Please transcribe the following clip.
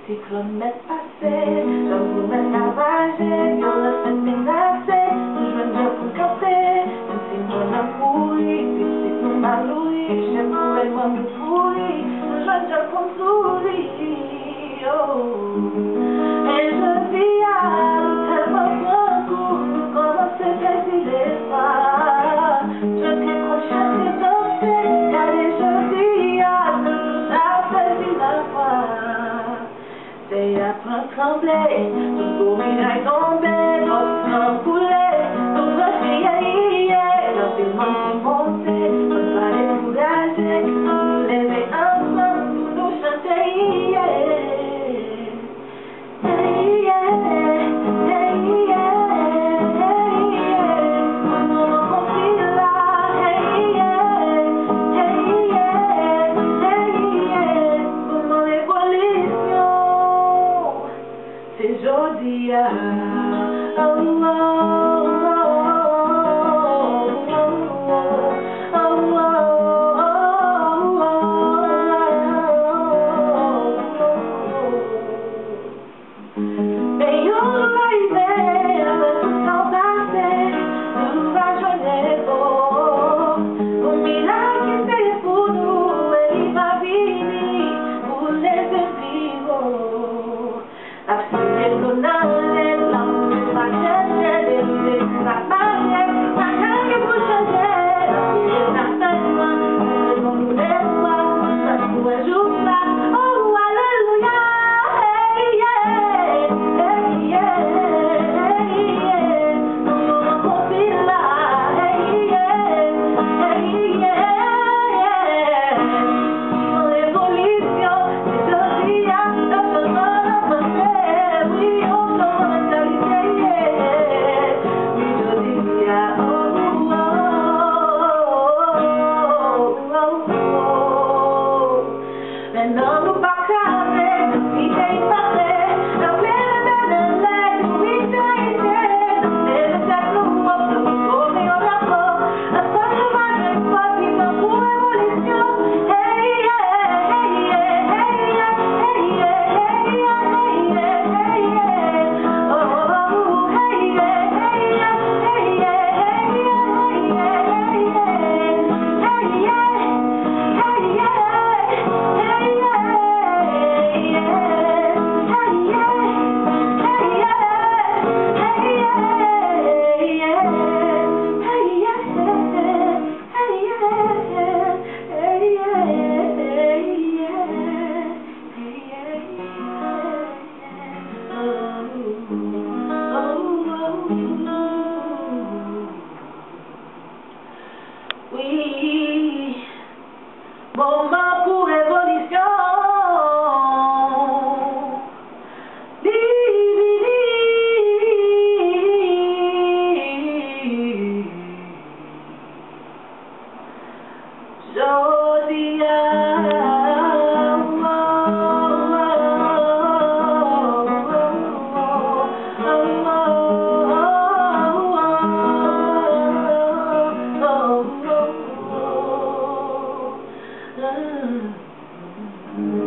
Cyclone met passé, l'homme vous met ravagé, violence menacé, nous joignons pour camper, même si nous n'en pourri, si nous maloui, j'aime pour elle, moi nous pourri, nous joignons pour sourire, et je vis à tellement beaucoup, nous commençons à décider pas, je décroche et danser, car je vis à nous a saisi la foi. C'est à trembler, tout beau miraille tombé, l'océan coulé, tout va crier, le monde qui montait, on va les courager, nous lever ensemble, nous chanter, c'est jodi ya oui, moment pour révolution. Jodia